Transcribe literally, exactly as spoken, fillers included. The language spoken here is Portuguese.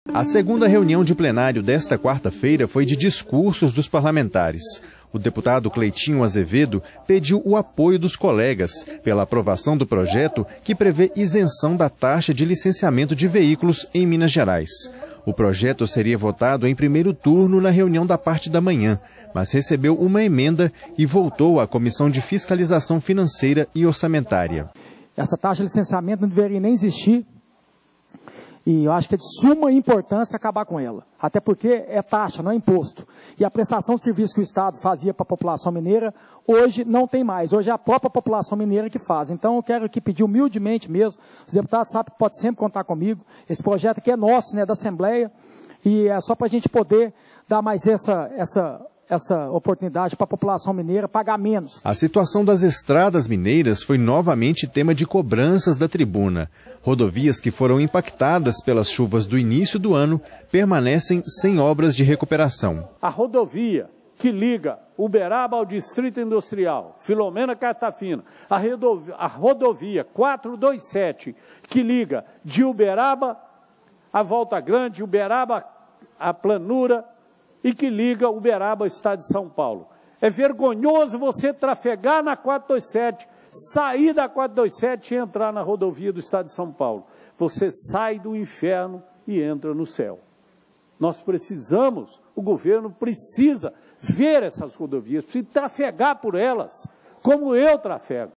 A segunda reunião de plenário desta quarta-feira foi de discursos dos parlamentares. O deputado Cleitinho Azevedo pediu o apoio dos colegas pela aprovação do projeto que prevê isenção da taxa de licenciamento de veículos em Minas Gerais. O projeto seria votado em primeiro turno na reunião da parte da manhã, mas recebeu uma emenda e voltou à Comissão de Fiscalização Financeira e Orçamentária. Essa taxa de licenciamento não deveria nem existir. E eu acho que é de suma importância acabar com ela. Até porque é taxa, não é imposto. E a prestação de serviço que o Estado fazia para a população mineira, hoje não tem mais. Hoje é a própria população mineira que faz. Então eu quero aqui pedir humildemente mesmo, os deputados sabem que pode sempre contar comigo. Esse projeto aqui é nosso, né, da Assembleia, e é só para a gente poder dar mais essa... essa essa oportunidade para a população mineira pagar menos. A situação das estradas mineiras foi novamente tema de cobranças da tribuna. Rodovias que foram impactadas pelas chuvas do início do ano permanecem sem obras de recuperação. A rodovia que liga Uberaba ao Distrito Industrial, Filomena Cartafina, a rodovia, a rodovia quatrocentos e vinte e sete que liga de Uberaba a Volta Grande, Uberaba a Planura, e que liga Uberaba ao estado de São Paulo. É vergonhoso você trafegar na quatrocentos e vinte e sete, sair da quatrocentos e vinte e sete e entrar na rodovia do estado de São Paulo. Você sai do inferno e entra no céu. Nós precisamos, o governo precisa ver essas rodovias, precisa trafegar por elas, como eu trafego.